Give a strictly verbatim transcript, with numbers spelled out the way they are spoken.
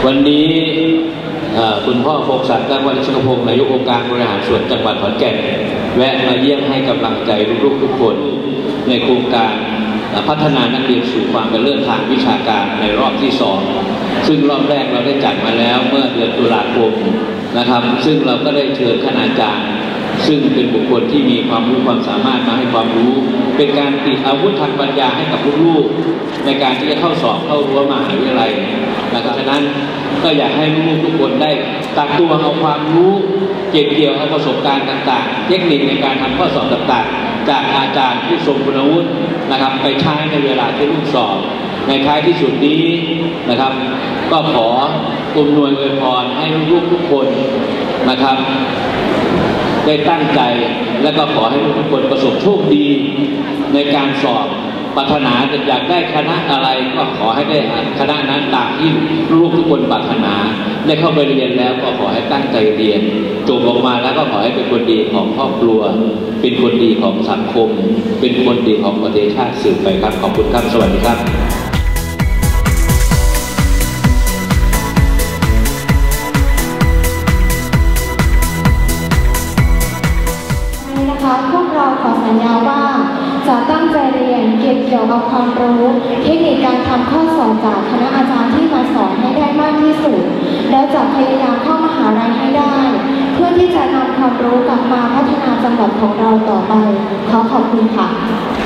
วันนี้คุณพ่อพงศักดิ์วัชรพงศ์นายกองค์การบริหารส่วนจังหวัดขอนแก่นแวะมาเยี่ยมให้กำลังใจลูกๆทุกคนในโครงการพัฒนานักเรียนสู่ความเป็นเลิศทางวิชาการในรอบที่สองซึ่งรอบแรกเราได้จัดมาแล้วเมื่อเดือนตุลาคมนะครับซึ่งเราก็ได้เชิญคณาจารย์ซึ่งเป็นบุคคลที่มีความรู้ความสามารถมาให้ความรู้เป็นการติดอาวุธทางปัญญาให้กับลูกๆในการที่จะเข้าสอบเข้ารั้วมหาวิทยาลัยนะครับฉะนั้นก็อยากให้ลูกๆทุกคนได้ตักตวงเอาความรู้เก็บเกี่ยวเอาประสบการณ์ต่างๆเทคนิคในการทำข้อสอบต่างๆจากอาจารย์ผู้ทรงคุณวุฒินะครับไปใช้ในเวลาที่ลูกสอบในท้ายที่สุดนี้นะครับก็ขออำนวยอวยพรให้ลูกๆทุกคนนะครับได้ตั้งใจและก็ขอให้ทุกคนประสบโชคดีในการสอบปรารถนาอยากได้คณะอะไรก็ขอให้ได้คณะนั้นตามที่ลูกทุกคนปรารถนาได้เข้าไปเรียนแล้วก็ขอให้ตั้งใจเรียนจบออกมาแล้วก็ขอให้เป็นคนดีของครอบครัวเป็นคนดีของสังคมเป็นคนดีของประเทศชาติสืบไปครับขอบคุณครับสวัสดีครับพวกเราขอสัญญาว่าจะตั้งใจเรียนเก็บเกี่ยวเอาความรู้เทคนิคการทำข้อสอบจากคณะอาจารย์ที่มาสอนให้ได้มากที่สุดและจะพยายามเข้ามหาลัยให้ได้เพื่อที่จะนำความรู้กลับมาพัฒนาจังหวัดของเราต่อไปขอขอบคุณค่ะ